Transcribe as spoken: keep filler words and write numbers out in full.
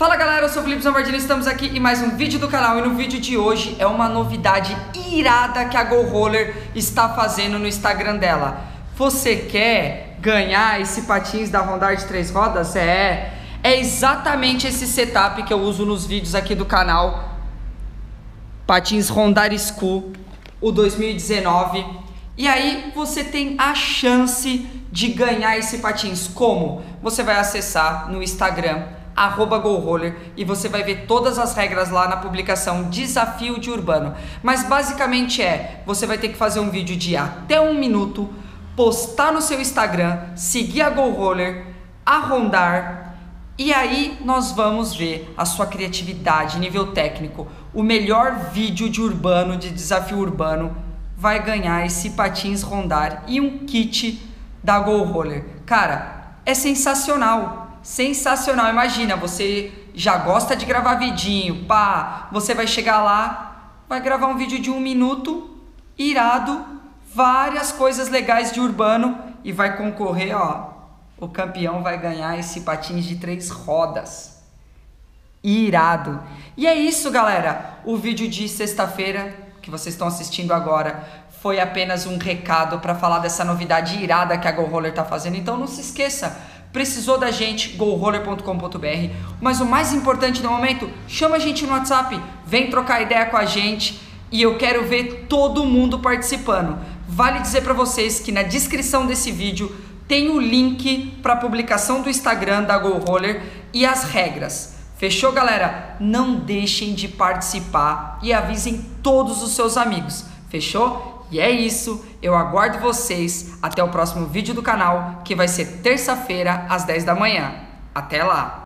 Fala galera, eu sou o Felipe Zambardini, estamos aqui em mais um vídeo do canal e no vídeo de hoje é uma novidade irada que a Go Roller está fazendo no Instagram dela. Você quer ganhar esse patins da Rondar de três rodas? É, é exatamente esse setup que eu uso nos vídeos aqui do canal. Patins Rondar School, o dois mil e dezenove. E aí você tem a chance de ganhar esse patins. Como? Você vai acessar no Instagram arroba Go Roller e você vai ver todas as regras lá na publicação Desafio de Urbano. Mas basicamente é, você vai ter que fazer um vídeo de até um minuto, postar no seu Instagram, seguir a Go Roller, a Rondar, e aí nós vamos ver a sua criatividade, nível técnico. O melhor vídeo de urbano, de desafio urbano, vai ganhar esse patins Rondar e um kit da Go Roller. Cara, é sensacional. Sensacional, imagina, você já gosta de gravar vidinho, pá, você vai chegar lá, vai gravar um vídeo de um minuto, irado, várias coisas legais de urbano e vai concorrer, ó, o campeão vai ganhar esse patins de três rodas, irado. E é isso galera, o vídeo de sexta-feira que vocês estão assistindo agora foi apenas um recado para falar dessa novidade irada que a Go Roller tá fazendo, então não se esqueça. Precisou da gente, go roller ponto com ponto br, mas o mais importante no momento, chama a gente no WhatsApp, vem trocar ideia com a gente e eu quero ver todo mundo participando. Vale dizer para vocês que na descrição desse vídeo tem o link para a publicação do Instagram da Go Roller e as regras. Fechou, galera? Não deixem de participar e avisem todos os seus amigos. Fechou? E é isso, eu aguardo vocês até o próximo vídeo do canal, que vai ser terça-feira às dez da manhã. Até lá!